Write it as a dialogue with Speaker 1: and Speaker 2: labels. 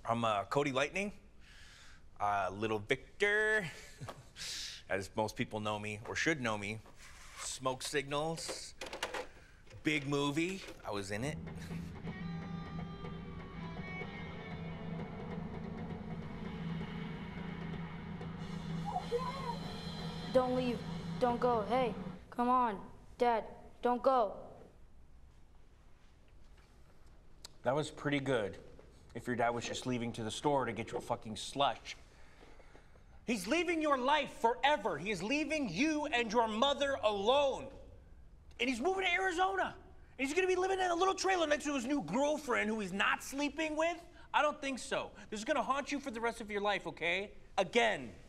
Speaker 1: I'm Cody Lightning, Little Victor, as most people know me, or should know me. Smoke Signals, big movie, I was in it.
Speaker 2: Don't leave, don't go. Hey, come on, Dad, don't go.
Speaker 3: That was pretty good. If your dad was just leaving to the store to get you a fucking slush. He's leaving your life forever. He is leaving you and your mother alone. And he's moving to Arizona. And he's gonna be living in a little trailer next to his new girlfriend who he's not sleeping with? I don't think so. This is gonna haunt you for the rest of your life, okay? Again.